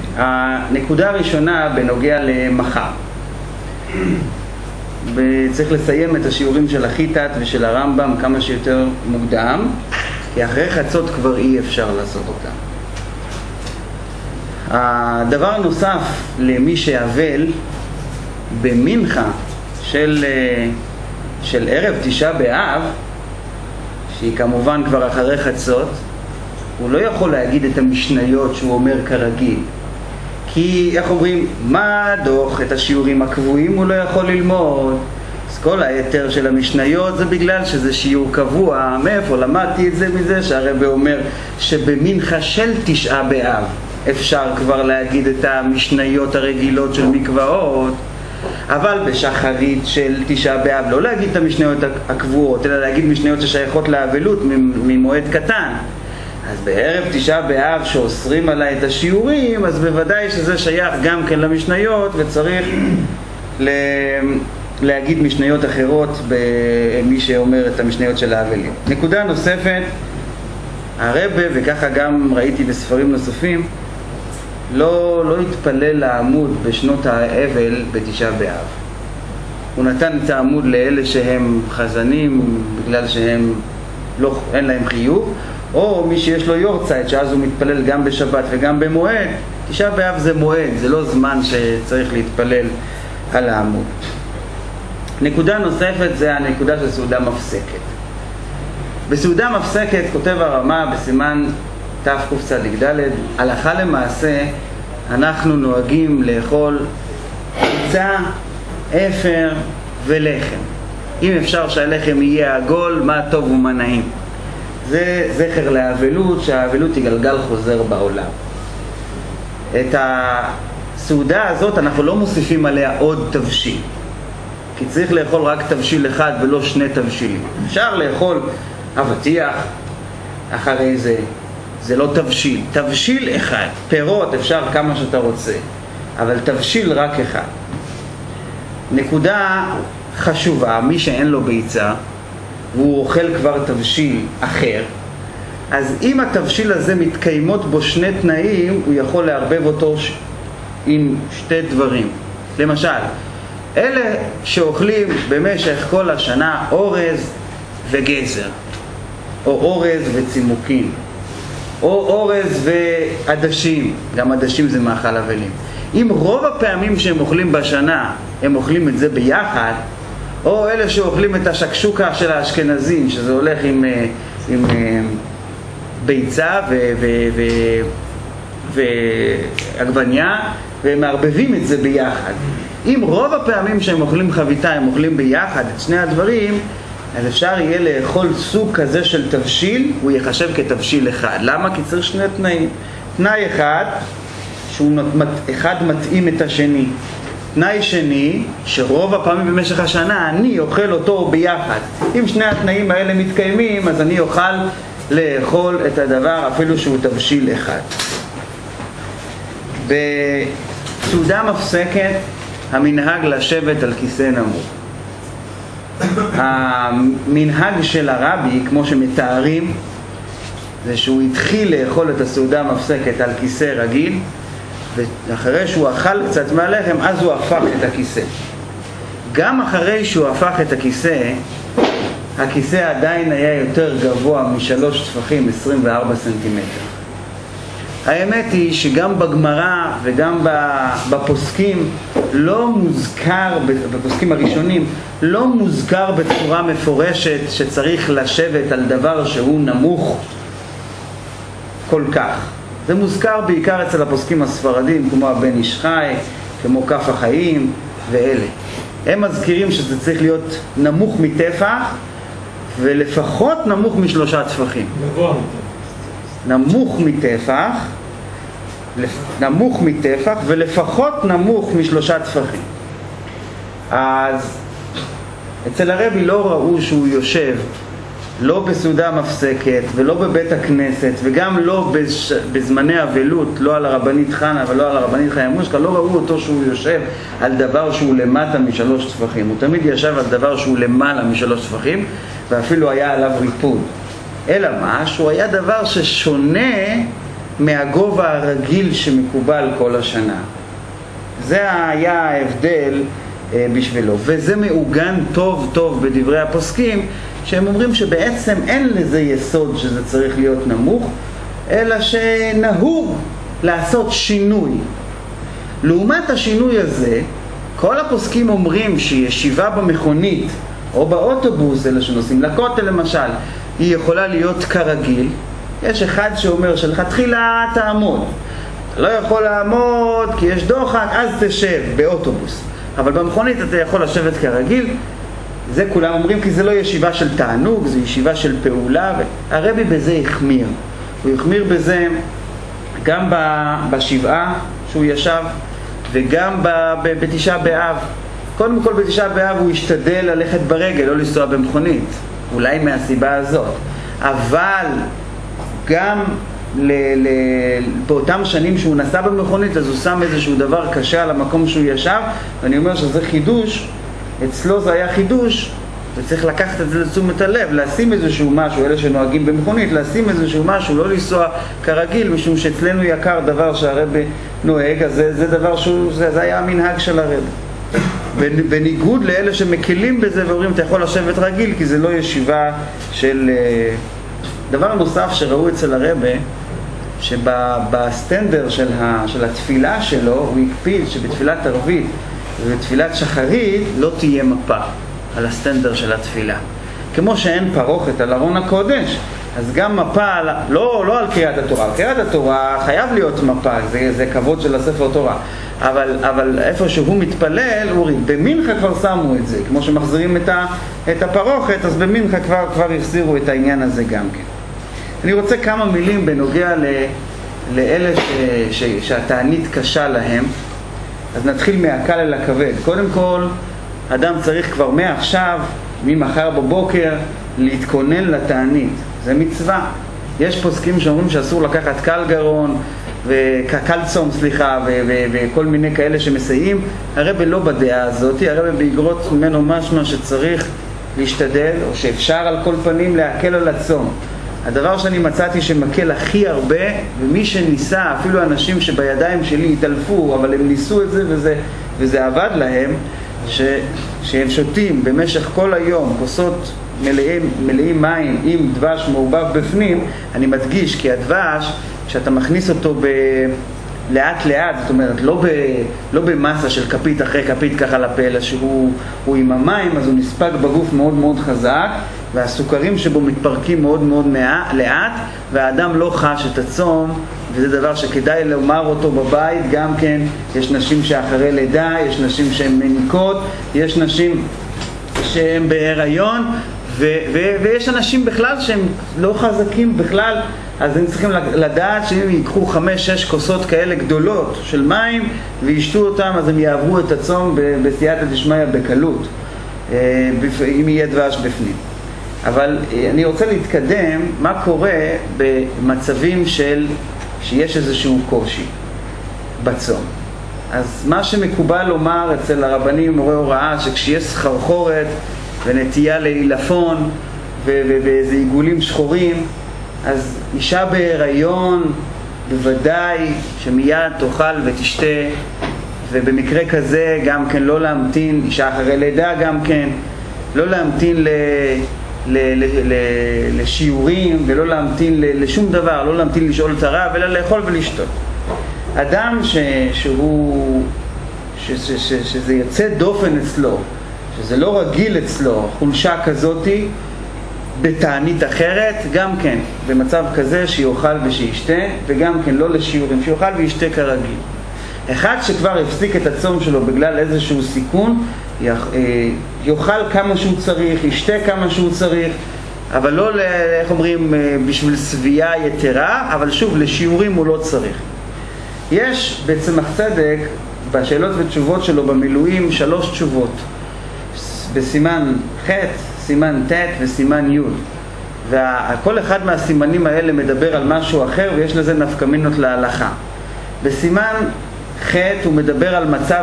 הנקודה הראשונה בנוגע למחר. צריך לסיים את השיעורים של החיטת ושל הרמב"ם כמה שיותר מוקדם, כי אחרי חצות כבר אי אפשר לעשות אותם. הדבר נוסף למי שאבל במנחה של ערב תשעה באב, שהיא כמובן כבר אחרי חצות, הוא לא יכול להגיד את המשניות שהוא אומר כרגיל. כי, איך אומרים, מה דוח את השיעורים הקבועים הוא לא יכול ללמוד. אז כל היתר של המשניות זה בגלל שזה שיעור קבוע. מאיפה למדתי את זה? מזה שהרבא אומר שבמנחה של תשעה באב אפשר כבר להגיד את המשניות הרגילות של מקוואות, אבל בשחרית של תשעה באב לא להגיד את המשניות הקבועות, אלא להגיד משניות ששייכות לאבלות ממועד קטן. אז בערב תשעה באב שאוסרים עליי את השיעורים, אז בוודאי שזה שייך גם כן למשניות, וצריך להגיד משניות אחרות במי שאומר את המשניות של האבלים. נקודה נוספת, הרבא, וככה גם ראיתי בספרים נוספים, לא התפלל לעמוד בשנות האבל בתשעה באב. הוא נתן את העמוד לאלה שהם חזנים בגלל שהם אין להם חיוב, או מי שיש לו יורצייט, שאז הוא מתפלל גם בשבת וגם במועד. תשעה באב זה מועד, זה לא זמן שצריך להתפלל על העמוד. נקודה נוספת זה הנקודה של סעודה מפסקת. בסעודה מפסקת כותב הרמה בסימן תקצ"ד, הלכה למעשה אנחנו נוהגים לאכול ביצה, אפר ולחם. אם אפשר שהלחם יהיה עגול, מה טוב ומה נעים. זה זכר לאבלות, שהאבלות היא גלגל חוזר בעולם. את הסעודה הזאת אנחנו לא מוסיפים עליה עוד תבשיל, כי צריך לאכול רק תבשיל אחד ולא שני תבשילים. אפשר לאכול אבטיח אחרי זה לא תבשיל. תבשיל אחד, פירות אפשר כמה שאתה רוצה, אבל תבשיל רק אחד. נקודה חשובה, מי שאין לו ביצה והוא אוכל כבר תבשיל אחר, אז אם התבשיל הזה מתקיימות בו שני תנאים, הוא יכול לערבב אותו עם שתי דברים. למשל, אלה שאוכלים במשך כל השנה אורז וגזר, או אורז וצימוקים, או אורז ועדשים, גם עדשים זה מאכל אבלים. אם רוב הפעמים שהם אוכלים בשנה הם אוכלים את זה ביחד, או אלה שאוכלים את השקשוקה של האשכנזים, שזה הולך עם ביצה ועגבניה, והם מערבבים את זה ביחד. אם רוב הפעמים שהם אוכלים חביתה הם אוכלים ביחד את שני הדברים, אז אפשר יהיה לאכול סוג כזה של תבשיל, הוא יחשב כתבשיל אחד. למה? כי צריך שני תנאים. תנאי אחד, שהוא אחד מתאים את השני. תנאי שני, שרוב הפעמים במשך השנה אני אוכל אותו ביחד. אם שני התנאים האלה מתקיימים, אז אני אוכל לאכול את הדבר אפילו שהוא תבשיל אחד. בסעודה מפסקת, המנהג לשבת על כיסא נמוך. המנהג של הרבי, כמו שמתארים, זה שהוא התחיל לאכול את הסעודה המפסקת על כיסא רגיל, ואחרי שהוא אכל קצת מהלחם, אז הוא הפך את הכיסא. גם אחרי שהוא הפך את הכיסא, הכיסא עדיין היה יותר גבוה משלוש טפחים, 24 סנטימטר. האמת היא שגם בגמרא וגם בפוסקים לא מוזכר, בפוסקים הראשונים, לא מוזכר בצורה מפורשת שצריך לשבת על דבר שהוא נמוך כל כך. זה מוזכר בעיקר אצל הפוסקים הספרדים, כמו הבן איש חי, כמו כף החיים ואלה. הם מזכירים שזה צריך להיות נמוך מטפח, ולפחות נמוך משלושה טפחים. נמוך מטפח ולפחות נמוך משלושה טפחים. אז אצל הרבי לא ראו שהוא יושב לא בסעודה מפסקת ולא בבית הכנסת וגם לא בזמני אבלות, לא על הרבנית חנה ולא על הרבנית חיה מושקה, לא ראו אותו שהוא יושב על דבר שהוא למטה משלוש טפחים. הוא תמיד ישב על דבר שהוא למעלה משלוש טפחים, ואפילו היה עליו ריפוד. אלא מה? שהוא היה דבר ששונה מהגובה הרגיל שמקובל כל השנה. זה היה ההבדל בשבילו, וזה מעוגן טוב טוב בדברי הפוסקים, שהם אומרים שבעצם אין לזה יסוד שזה צריך להיות נמוך, אלא שנהוג לעשות שינוי. לעומת השינוי הזה, כל הפוסקים אומרים שישיבה במכונית או באוטובוס, אלה שנוסעים לכותל למשל, היא יכולה להיות כרגיל. יש אחד שאומר שלכתחילה תעמוד, אתה לא יכול לעמוד כי יש דוחק, אז תשב באוטובוס, אבל במכונית אתה יכול לשבת כרגיל. זה כולם אומרים כי זה לא ישיבה של תענוג, זה ישיבה של פעולה. הרבי בזה החמיר, הוא החמיר בזה גם בשבעה שהוא ישב וגם בתשעה באב. קודם כל בתשעה באב הוא השתדל ללכת ברגל, לא לנסוע במכונית, אולי מהסיבה הזאת, אבל גם באותם שנים שהוא נסע במכונית, אז הוא שם איזשהו דבר קשה על המקום שהוא ישב, ואני אומר שזה חידוש, אצלו זה היה חידוש, וצריך לקחת את זה לתשומת הלב, לשים איזשהו משהו, אלה שנוהגים במכונית, לשים איזשהו משהו, לא לנסוע כרגיל, משום שאצלנו יקר דבר שהרבי נוהג, אז זה דבר זה היה המנהג של הרבי. בניגוד לאלה שמקלים בזה ואומרים אתה יכול לשבת רגיל, כי זה לא ישיבה של... דבר נוסף שראו אצל הרבי, שבסטנדר של התפילה שלו, הוא הקפיד שבתפילת ערבית ובתפילת שחרית לא תהיה מפה על הסטנדר של התפילה. כמו שאין פרוכת על ארון הקודש, אז גם מפה, לא על קריאת התורה. על קריאת התורה חייב להיות מפה, זה כבוד של הספר תורה. אבל איפה שהוא מתפלל, במנחה כבר שמו את זה, כמו שמחזירים את הפרוכת, אז במנחה כבר החזירו את העניין הזה גם כן. אני רוצה כמה מילים בנוגע לאלה שהתענית קשה להם. אז נתחיל מהקל אל הכבד. קודם כל, אדם צריך כבר מעכשיו, ממחר בבוקר, להתכונן לתענית. זה מצווה. יש פוסקים שאומרים שאסור לקחת קל גרון, וקל צום, וכל מיני כאלה שמסייעים. הרבי לא בדעה הזאת, הרבי באגרות ממנו משמע שצריך להשתדל, או שאפשר על כל פנים להקל על הצום. הדבר שאני מצאתי שמקל הכי הרבה, ומי שניסה, אפילו אנשים שבידיים שלי התעלפו, אבל הם ניסו את זה וזה עבד להם, שהם שותים במשך כל היום כוסות מלאים מים עם דבש מעובב בפנים. אני מדגיש כי הדבש, כשאתה מכניס אותו לאט לאט, זאת אומרת לא במסה של כפית אחרי כפית ככה לפה, אלא שהוא עם המים, אז הוא נספג בגוף מאוד מאוד חזק, והסוכרים שבו מתפרקים מאוד מאוד לאט, והאדם לא חש את הצום, וזה דבר שכדאי לומר אותו בבית. גם כן, יש נשים שאחרי לידה, יש נשים שהן מניקות, יש נשים שהן בהיריון, ויש אנשים בכלל שהם לא חזקים בכלל, אז הם צריכים לדעת שאם ייקחו 5-6 כוסות כאלה גדולות של מים וישתו אותם, אז הם יעברו את הצום בסייעתא דשמיא בקלות, אם יהיה דבש בפנים. אבל אני רוצה להתקדם מה קורה במצבים שיש איזשהו קושי בצום. אז מה שמקובל לומר אצל הרבנים מורי הוראה, שכשיש סחרחורת ונטייה לעילפון ואיזה עיגולים שחורים, אז אישה בהיריון בוודאי שמיד תאכל ותשתה, ובמקרה כזה גם כן לא להמתין, אישה אחרי לידה גם כן, לא להמתין לשיעורים ולא להמתין לשום דבר, לא להמתין לשאול את הרב, אלא לאכול ולשתות. אדם שזה יוצא דופן אצלו, שזה לא רגיל אצלו, חולשה כזאתי בתענית אחרת, גם כן במצב כזה שיאכל ושישתה, וגם כן לא לשיעורים, שיאכל וישתה כרגיל. אחד שכבר הפסיק את הצום שלו בגלל איזשהו סיכון, יאכל כמה שהוא צריך, ישתה כמה שהוא צריך, אבל לא, איך אומרים, בשביל סבייה יתרה, אבל שוב, לשיעורים הוא לא צריך. יש בצמח צדק, בשאלות ותשובות שלו במילואים, 3 תשובות. בסימן ח', סימן ט' וסימן י'. וכל אחד מהסימנים האלה מדבר על משהו אחר, ויש לזה נפקמינות להלכה. בסימן ח' הוא מדבר על מצב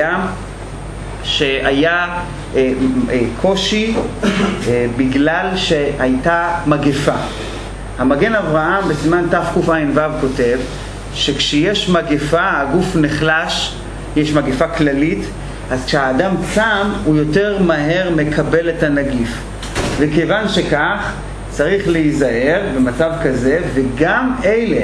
שהיה קושי בגלל שהייתה מגפה. המגן אברהם בסימן תקע"ו כותב שכשיש מגפה, הגוף נחלש, יש מגפה כללית, אז כשהאדם צם הוא יותר מהר מקבל את הנגיף. וכיוון שכך צריך להיזהר במצב כזה, וגם אלה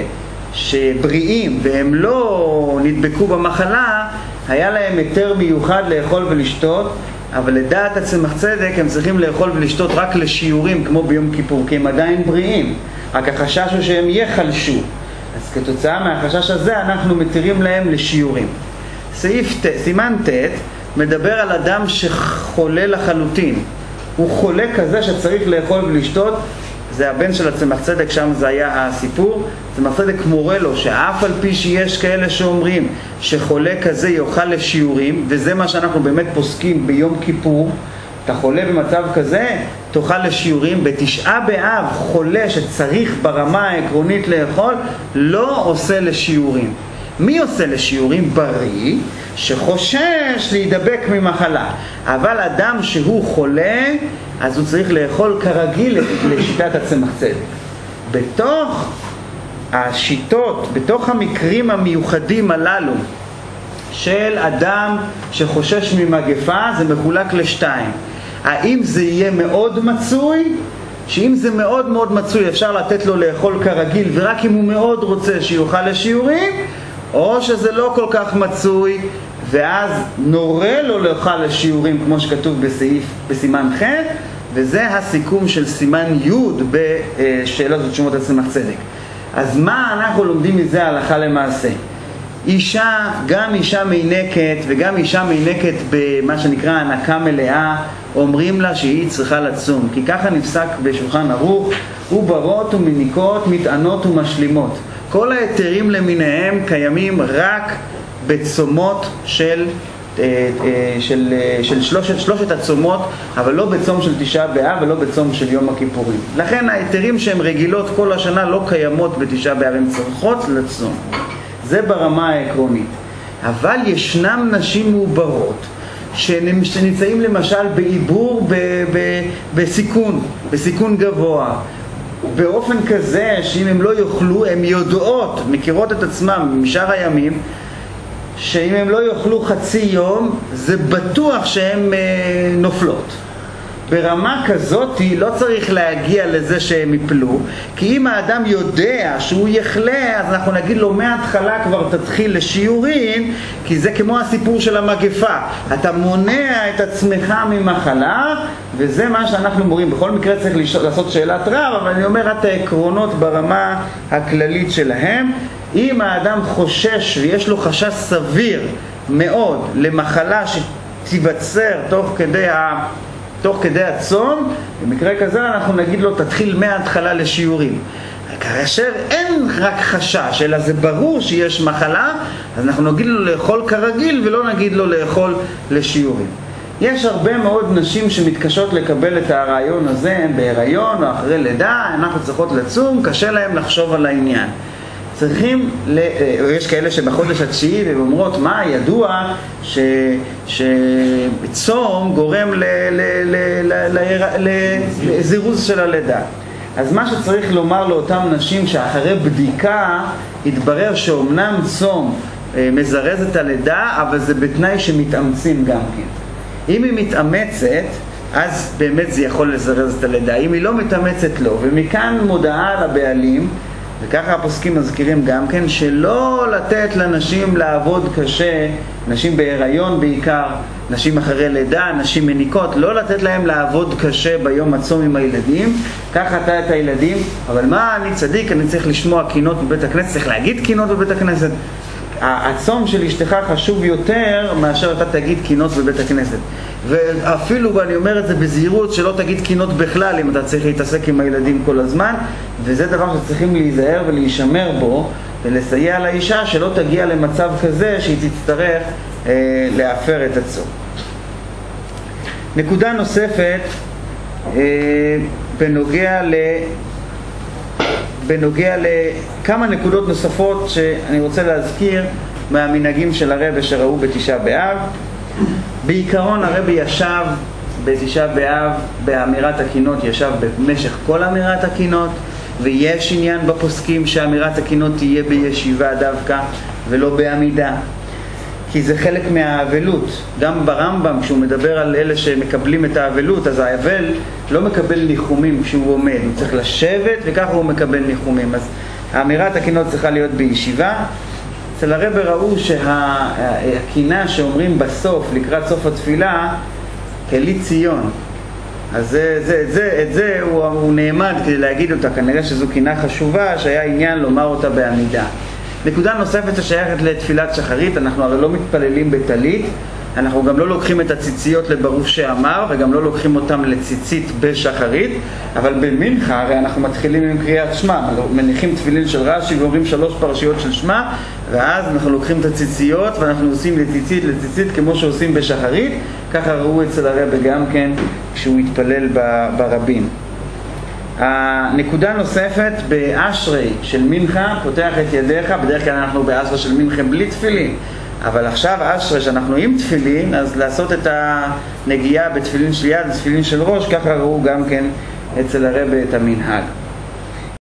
שבריאים והם לא נדבקו במחלה, היה להם יותר מיוחד לאכול ולשתות, אבל לדעת הצמח צדק הם צריכים לאכול ולשתות רק לשיעורים כמו ביום כיפור, כי הם עדיין בריאים, רק החשש הוא שהם יחלשו. אז כתוצאה מהחשש הזה אנחנו מתירים להם לשיעורים. סימן ט' מדבר על אדם שחולה לחלוטין. הוא חולה כזה שצריך לאכול ולשתות, זה הבן של הצמח צדק, שם זה היה הסיפור. הצמח צדק מורה לו שאף על פי שיש כאלה שאומרים שחולה כזה יאכל לשיעורים, וזה מה שאנחנו באמת פוסקים ביום כיפור, אתה חולה במצב כזה, תאכל לשיעורים. בתשעה באב חולה שצריך ברמה העקרונית לאכול, לא עושה לשיעורים. מי עושה לשיעורים? בריא, שחושש להידבק ממחלה. אבל אדם שהוא חולה, אז הוא צריך לאכול כרגיל לשיטת הצמח צדק. בתוך השיטות, בתוך המקרים המיוחדים הללו של אדם שחושש ממגפה, זה מחולק לשתיים. האם זה יהיה מאוד מצוי? שאם זה מאוד מאוד מצוי אפשר לתת לו לאכול כרגיל, ורק אם הוא מאוד רוצה שיוכל לשיעורים, או שזה לא כל כך מצוי ואז נורא לו לאכול לשיעורים כמו שכתוב בסימן ח', וזה הסיכום של סימן י' בשאלות ותשובות הצמח צדק. אז מה אנחנו לומדים מזה הלכה למעשה? אישה, גם אישה מינקת וגם אישה מינקת במה שנקרא הנקה מלאה, אומרים לה שהיא צריכה לצום, כי ככה נפסק בשולחן ערוך, וברות ומניקות, מטענות ומשלימות. כל היתרים למיניהם קיימים רק בצומות של שלושת הצומות, אבל לא בצום של תשעה באב ולא בצום של יום הכיפורים. לכן היתרים שהן רגילות כל השנה לא קיימות בתשעה באב, הן צריכות לצום. זה ברמה העקרונית. אבל ישנם נשים מעוברות שנמצאים למשל בעיבור בסיכון גבוה, באופן כזה שאם הם לא יאכלו, הם יודעות, מכירות את עצמם משאר הימים, שאם הם לא יאכלו חצי יום, זה בטוח שהן נופלות. ברמה כזאת לא צריך להגיע לזה שהם יפלו, כי אם האדם יודע שהוא יחלה, אז אנחנו נגיד לו מההתחלה כבר תתחיל לשיעורים, כי זה כמו הסיפור של המגפה. אתה מונע את עצמך ממחלה, וזה מה שאנחנו מורים. בכל מקרה צריך לעשות שאלת רב, אבל אני אומר את העקרונות ברמה הכללית שלהם. אם האדם חושש ויש לו חשש סביר מאוד למחלה שתיווצר תוך כדי הצום, במקרה כזה אנחנו נגיד לו תתחיל מההתחלה לשיעורים. כאשר אין רק חשש, אלא זה ברור שיש מחלה, אז אנחנו נגיד לו לאכול כרגיל ולא נגיד לו לאכול לשיעורים. יש הרבה מאוד נשים שמתקשות לקבל את הרעיון הזה, הן בהיריון או אחרי לידה, אנחנו צריכות לצום, קשה להם לחשוב על העניין. יש כאלה שבחודש התשיעי ואומרות, מה ידוע שצום גורם לזירוז של הלידה. אז מה שצריך לומר לאותם נשים שאחרי בדיקה התברר שאומנם צום מזרז את הלידה, אבל זה בתנאי שמתאמצים גם כן. אם היא מתאמצת, אז באמת זה יכול לזרז את הלידה. אם היא לא מתאמצת לא, ומכאן מודעה לבעלים, וככה הפוסקים מזכירים גם כן, שלא לתת לנשים לעבוד קשה, נשים בהיריון בעיקר, נשים אחרי לידה, נשים מניקות, לא לתת להם לעבוד קשה ביום הצום עם הילדים. ככה אתה את הילדים, אבל מה, אני צדיק, אני צריך לשמוע קינות בבית הכנסת, צריך להגיד קינות בבית הכנסת. הצום של אשתך חשוב יותר מאשר אתה תגיד קינות בבית הכנסת. ואפילו, ואני אומר את זה בזהירות, שלא תגיד קינות בכלל אם אתה צריך להתעסק עם הילדים כל הזמן, וזה דבר שצריכים להיזהר ולהישמר בו, ולסייע לאישה שלא תגיע למצב כזה שהיא תצטרך להפר את הצום. נקודה נוספת בנוגע לכמה נקודות נוספות שאני רוצה להזכיר מהמנהגים של הרב שראו בתשעה באב. בעיקרון הרב ישב בתשעה באב באמירת הקינות, ישב במשך כל אמירת הקינות, ויש עניין בפוסקים שאמירת הקינות תהיה בישיבה דווקא ולא בעמידה, כי זה חלק מהאבלות. גם ברמב"ם כשהוא מדבר על אלה שמקבלים את האבלות, אז האבל לא מקבל ניחומים כשהוא עומד, הוא צריך לשבת וככה הוא מקבל ניחומים. אז האמירת הקינות צריכה להיות בישיבה. אצל הרב ראו שהקינה שאומרים בסוף, לקראת סוף התפילה, כלי ציון, אז את זה הוא נעמד כדי להגיד אותה. כנראה שזו קינה חשובה שהיה עניין לומר אותה בעמידה. נקודה נוספת ששייכת לתפילת שחרית, אנחנו הרי לא מתפללים בטלית, אנחנו גם לא לוקחים את הציציות לברוך שאמר וגם לא לוקחים אותם לציצית בשחרית, אבל במנחה הרי אנחנו מתחילים עם קריאת שמע, מניחים תפילין של רש"י ואומרים 3 פרשיות של שמע, ואז אנחנו לוקחים את הציציות ואנחנו עושים לציצית לציצית כמו שעושים בשחרית. ככה ראו אצל הרב גם כן כשהוא התפלל ברבים. הנקודה נוספת, באשרי של מנחה, פותח את ידיך, בדרך כלל אנחנו באשרי של מנחה בלי תפילין, אבל עכשיו אשרי שאנחנו עם תפילין, אז לעשות את הנגיעה בתפילין של יד, בתפילין של ראש, ככה ראו גם כן אצל הרב את המנהג.